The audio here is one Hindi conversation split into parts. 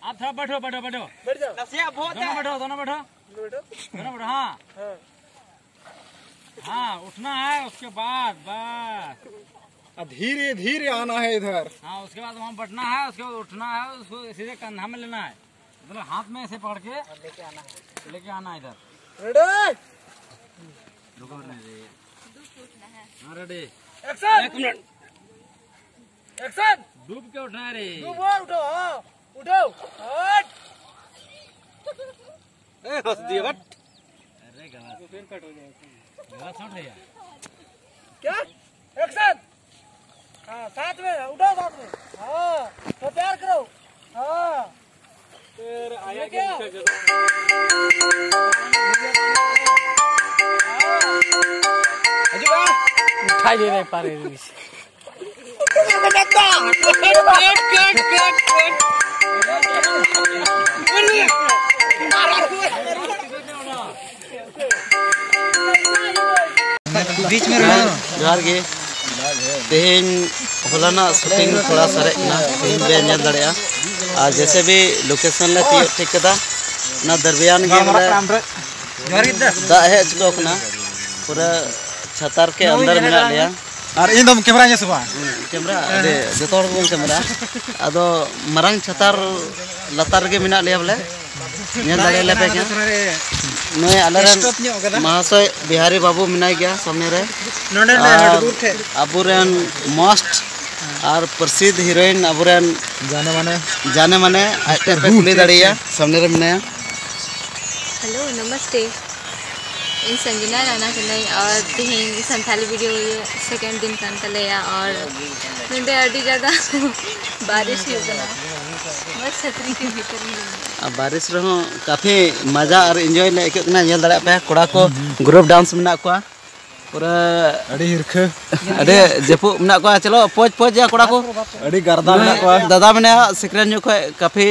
आप थोड़ा बैठो बैठो बैठो बैठ जाओ। दोनों बैठो दोनों बैठो दोनों बैठो। हाँ हाँ उठना है उसके बाद बस धीरे धीरे आना है इधर। हाँ उसके बाद वहाँ बैठना है, उसके बाद उठना है, उसको सीधे कंधा में लेना है, मतलब हाथ में ऐसे पकड़ के लेके आना है इधर। रेडी रुको रेडी एक्शन। एक मिनट एक्शन। डूब के उठना है रे। डूबो उठो। हाँ उठो हट। हंस दिए बट। अरे गलत गलत सुन रही है क्या एक्शन। हाँ साथ में उठो साथ में। हाँ तो प्यार करो। हाँ फिर आया क्या उठाई ले रहे पारे बीच में जोहार गे तेहन होलाना शूटिंग थोड़ा सरेज ना तेहन बे नेल दाड़ेया और जैसे भी लोकेशन ले तीय ठीक कदा ना दरमियान गे दा हेज को अपना पूरा छतार के अंदर मिला लिया और इन दम कैमरा ने सुबह कैमरा अरे जतो हर को कैमरा आदो मरंग छतार लतार के मिना लिया बोले नेल दाड़े ले पे क्या नय अलरन महाशय बिहारी बाबू मिनाई गया सामने रे अबुरेन मोस्ट और प्रसिद्ध हीरोइन अबुरेन जाने माने आटे पे कुली दाड़िया सामने रे मिनाया। हेलो नमस्ते इन संजना राणा कनाई और तेहन संथाली वीडियो ये सेकेंड दिन कान तलेया और नंदे अड़ी ज़्यादा बारिश ही होगा बस छतरी के भीतर ही बारिश रहो काफी मजा और एंजॉय ले इकना नेल दाड़ा पे कोड़ा को ग्रुप डांस मिना को पूरा अड़ी हिरख अरे जपु मिना को चलो पोज पोज या कोड़ा को अड़ी गर्दा मिना को दादा मने सिकरन जो काफी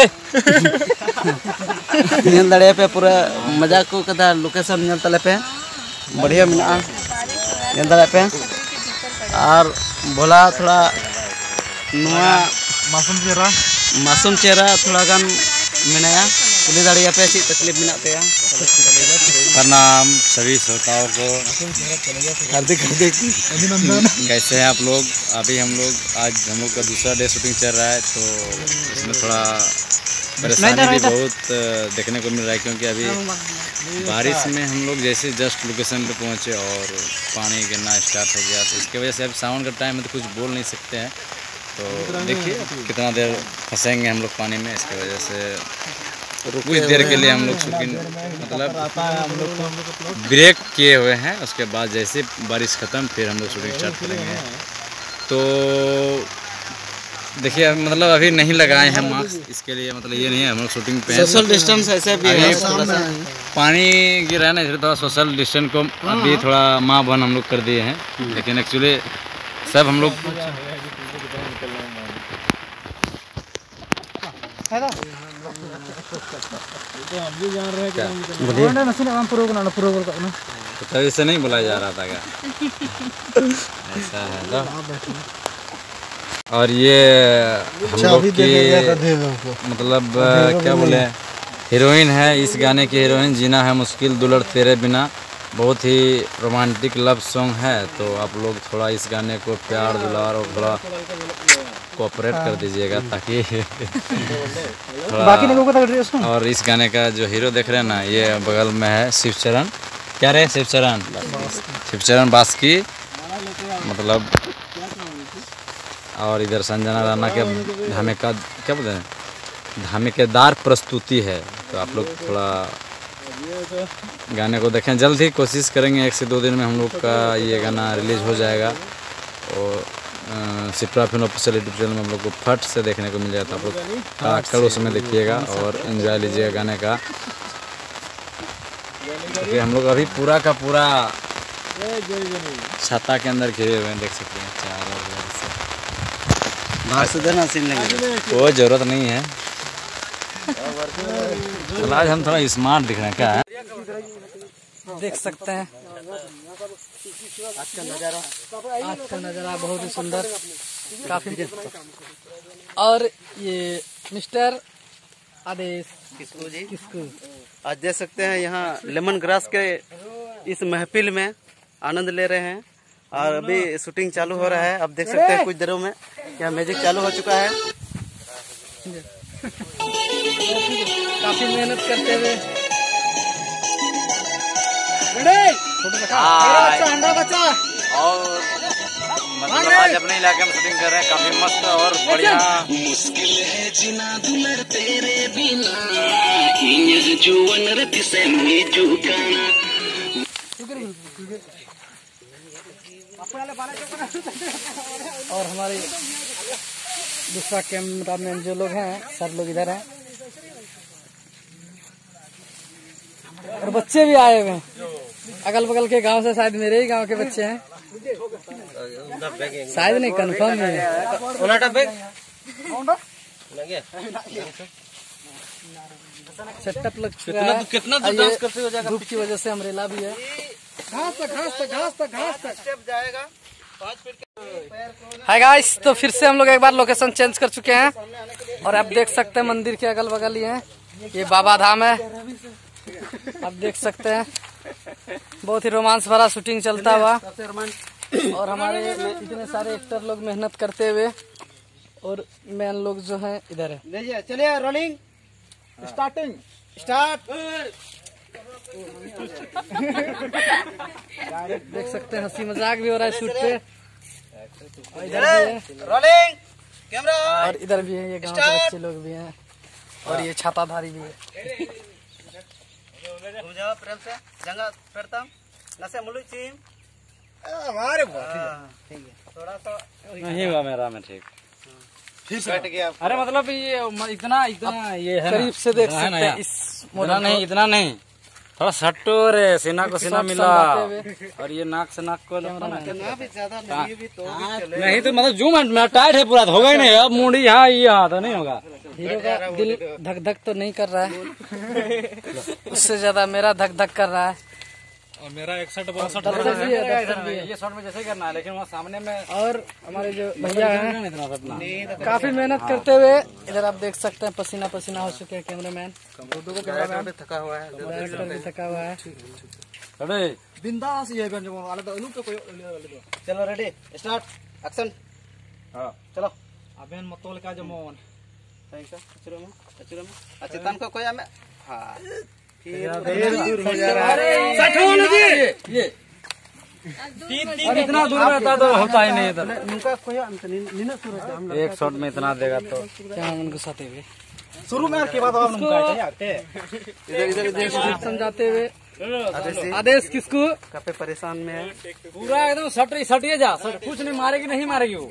नेल दाड़े पे पूरा मजा को कदा लोकेशन नेल तले पे बढ़िया मिना नेल दाड़े पे और बोला थोड़ा नुआ मासूम चेहरा थोड़ा गान मिनाया कुली दाड़िया पे ची तकलीफ मिना तेया। प्रणाम सभी श्रोताओं को, हार्दिक हार्दिक कैसे हैं आप लोग। अभी हम लोग आज हम लोग का दूसरा डे शूटिंग चल रहा है तो इसमें थोड़ा परेशानी भी बहुत देखने को मिल रहा है क्योंकि अभी बारिश में हम लोग जैसे जस्ट लोकेशन पे पहुंचे और पानी गिरना स्टार्ट हो गया तो इसकी वजह से अब सावन का टाइम है तो कुछ बोल नहीं सकते हैं। तो देखिए कितना देर फंसेंगे हम लोग पानी में, इसकी वजह से कुछ देर के लिए हम लोग शूटिंग मतलब ब्रेक किए हुए हैं। उसके बाद जैसे बारिश ख़त्म फिर हम लोग शूटिंग स्टार्ट करेंगे। तो देखिए मतलब अभी नहीं लगाए हैं मास्क, इसके लिए मतलब ये नहीं है हम लोग शूटिंग पे सोशल डिस्टेंस ऐसे भी है। पानी गिर रहा है ना इसलिए थोड़ा सोशल डिस्टेंस को अभी थोड़ा माँ बन हम लोग कर दिए हैं, लेकिन एक्चुअली सब हम लोग तभी से नहीं बुलाया जा रहा था क्या ऐसा है तो। और ये हम लोग की मतलब क्या बोले हीरोइन है, इस गाने की हीरोइन जीना है मुश्किल दुलड़ तेरे बिना, बहुत ही रोमांटिक लव सॉन्ग है। तो आप लोग थोड़ा इस गाने को प्यार दुलार और थोड़ा कोऑपरेट कर दीजिएगा ताकि थोड़ा। और इस गाने का जो हीरो देख रहे हैं ना ये बगल में है शिवचरण, क्या रहे शिवचरण बास्की मतलब। और इधर संजना राणा के धमाका क्या बोलते हैं धमाकेदार प्रस्तुति है। तो आप लोग थोड़ा गाने को देखें, जल्द ही कोशिश करेंगे 1 से 2 दिन में हम लोग का ये गाना रिलीज हो जाएगा और Sipra film official YouTube channel में हम लोग को फट से देखने को मिल जाता है। आप लोग आकर उसमें देखिएगा और एंजॉय लीजिएगा गाने का। क्योंकि हम लोग अभी पूरा का पूरा छाता के अंदर घिरे हुए हैं, देख सकते हैं चारों ओर से। बाहर से देना सीन लगेगा, कोई ज़रूरत नहीं है। चलो आज हम थोड़ा स्मार्ट दिख रहे हैं क्या है? देख सकते हैं आज का नज़ारा बहुत ही सुंदर काफी। और ये मिस्टर आदेश किसको जी? किसको? आज देख सकते हैं यहाँ लेमन ग्रास के इस महफिल में आनंद ले रहे हैं और अभी शूटिंग चालू हो रहा है। अब देख सकते हैं कुछ देरों में यहाँ म्यूजिक चालू हो चुका है। काफी मेहनत करते हुए अंडा बच्चा और मतलब आज अपने इलाके में शूटिंग कर रहे हैं, काफी मस्त और बढ़िया। मुश्किल है जीना दुलर तेरे बिना, ये जुवन रति से मैं झुकाना। और हमारे दूसरा कैमरामैन जो लोग हैं सब लोग इधर हैं और बच्चे भी आए हुए हैं अगल बगल के गांव से, शायद मेरे ही गांव के बच्चे हैं, शायद नहीं कंफर्म नहीं है। सेटअप लग चुका है। कितना और ये डांस करते हो जाएगा? धूप की वजह से अमरेला भी है। हाय गाइस, तो फिर से हम लोग एक बार लोकेशन चेंज कर चुके हैं और आप देख सकते हैं मंदिर के अगल बगल ही है, ये बाबा धाम है। आप देख सकते हैं बहुत ही रोमांस भरा शूटिंग चलता हुआ और हमारे इतने सारे एक्टर लोग मेहनत करते हुए और मैन लोग जो हैं इधर है। चलिए रोलिंग स्टार्टिंग स्टार्ट। देख सकते हैं हंसी मजाक भी हो रहा है शूट पे। और इधर भी है, रोलिंग कैमरा। और इधर भी है, ये गांव के बच्चे लोग भी हैं और ये छाताधारी भी है। प्रेम से जंगा फेरता नसे मुलुक चीम हमारे ठीक है, थोड़ा सा नहीं हुआ मेरा में ठीक। कट गया। अरे मतलब ये इतना ये है करीब से देख सकते हैं इस इतना नहीं, इतना नहीं, थोड़ा सट्टो रे सीना को सीना मिला और ये नाक से नाक को इतना भी ज्यादा नहीं भी तो भी चले। नहीं तो मतलब जूम मेरा टाइट है पूरा, तो होगा ही नहीं। अब मुंडी यहाँ ये यहाँ तो नहीं होगा। हीरो का दिल धक धक तो नहीं कर रहा है, उससे ज्यादा मेरा धक धक कर रहा है। और मेरा 61 दर्शक भी है, दर्शक भी है। ये शॉट में जैसे ही करना है, लेकिन वहाँ सामने में और हमारे जो भैया हैं इतना अपना काफी मेहनत करते हुए इधर आप देख सकते हैं पसीना पसीना हो चुके हैं। कैमरामैन कैमरामैन थका हुआ है। डायरेक्टर भी थका हुआ है। अरे बिंदास ये बन जो वाला तो पे कोई चलो रेडी स्टार्ट एक्शन। हाँ चलो अबेन मतोल का जो मोन थैंक यू। अचुरम अच्छा तन को कोई हमें हाँ दूर हो जा रहा है। ये और इतना दूर रहता तो होता ही नहीं इधर। नुका कोई निना सुरत एक शॉट में इतना देगा तो क्या उनको साथे हुए शुरू में के बाद हम काटे इधर इधर समझाते हुए आदेश किसको काफी परेशान में है। पूरा एकदम सटिए जा, कुछ नहीं मारेगी, नहीं मारेगी वो।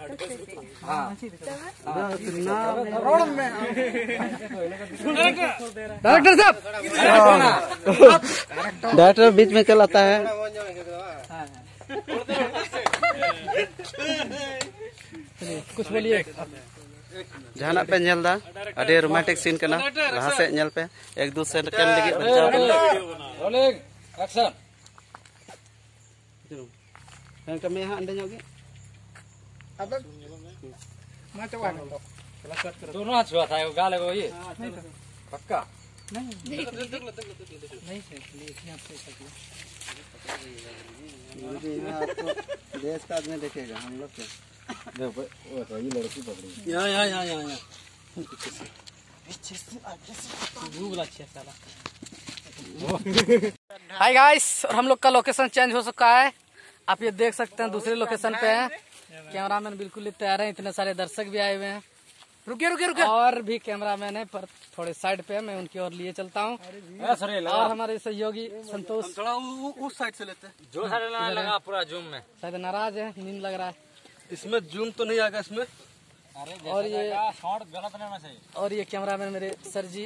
डायरेक्टर साहब डायरेक्टर बीच में चल आता है। कुछ बोलिए। जहाना पे ñel दा अरे रोमांटिक सीन करना वहां से ñel पे एक दूसरे के लगे rolling action. kan kami ha anda nyogi दोनों हाथ छुआ था, गाल है ये पक्का देश का आदमी देखेगा हम लोग के। देखो ये लड़की पकड़ी यहाँ हाय गाइस, और हम लोग का लोकेशन चेंज हो चुका है। आप ये देख सकते हैं दूसरे लोकेशन पे हैं। कैमरामैन बिल्कुल ही तैयार हैं, इतने सारे दर्शक भी आए हुए हैं। रुकिए और भी कैमरामैन है पर थोड़े साइड पे है, मैं उनकी ओर लिए चलता हूँ। और हमारे सहयोगी संतोष थोड़ा उस साइड से लेते हैं। जो सारे लगा पूरा जूम में। शायद नाराज है, नींद लग रहा है। इसमें जूम तो नहीं आएगा इसमें। और ये शॉट गलत नहीं होना चाहिए। और ये कैमरामैन मेरे सर जी।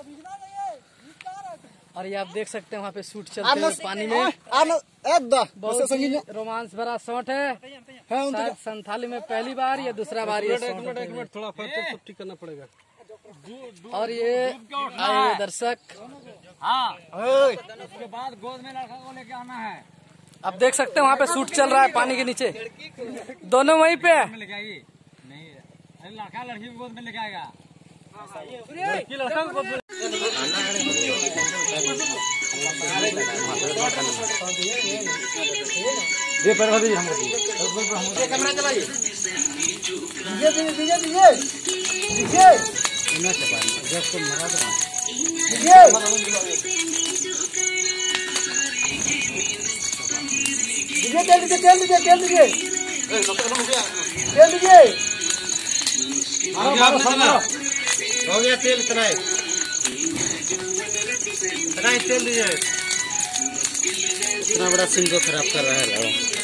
और ये आप देख सकते हैं वहाँ पे शूट चलते हुए पानी में। बहुत ही रोमांस भरा शॉट है। शायद संथाली में पहली बार या दूसरा बार ये शॉट एक मिनट थोड़ा सब ठीक करना पड़ेगा। और ये आए हुए दर्शक। हाँ उसके बाद गोद में लड़का को लेके आना है। आप देख सकते हैं वहाँ पे शूट चल रहा है पानी के नीचे, दोनों वहीं पे है। लेके आएगी नहीं, अरे लड़का लड़की को गोद में लेके आएगा। हो गया तेल इतना ही तेल दीजिए। इतना बड़ा सीन को खराब कर रहा है।